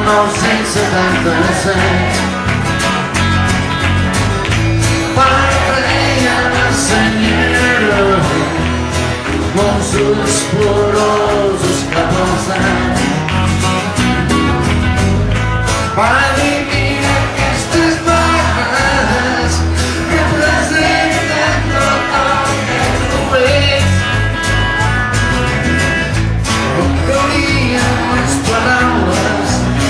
1976. Parei alla senyera, molts explorosos capaçats. Va dir aquestes barres representen tot el que tu ets. No calien les paraules,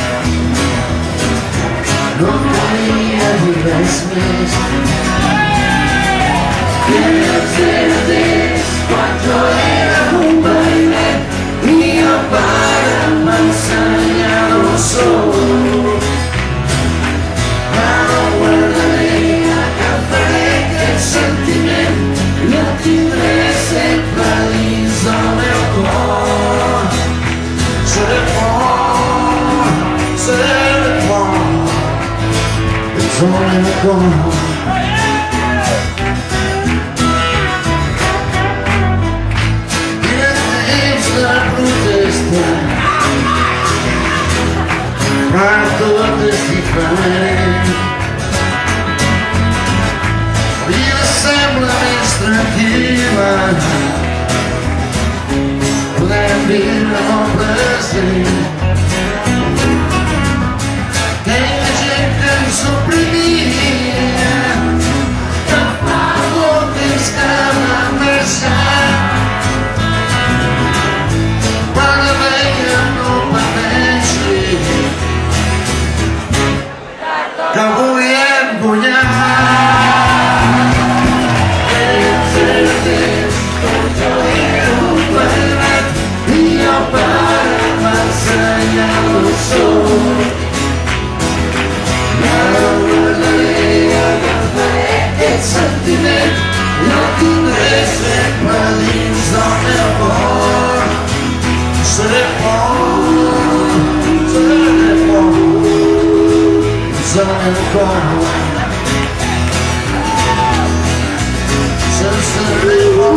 no calia dir res més. Que els hereders, quan jo era un veïnet, i el pare m'ensenyà d'on sóc. Ara ho guardaré, agafaré aquest sentiment i el tindré sempre dins del meu cor. Seré fort, dins del meu cor. Ara tot és diferent. La vida sembla més tranquil·la, podem viure el present. Aquella gent que ens oprimia, que fa molt temps que va marxar. Que volien guanyar. Ells hereders, com jo era un veïnet, i el pare m'ensenyà d'on sóc. Ara ho guardaré, agafaré aquest sentiment i el tindré sempre dins del meu cor. Seré fort, del meu cor. Sense rigor,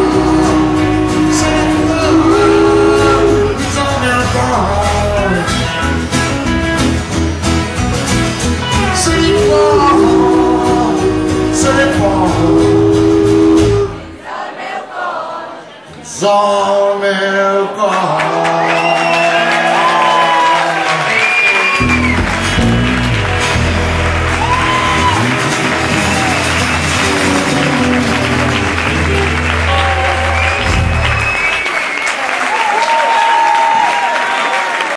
seré fort dins del meu cor. Seré fort dins del meu cor.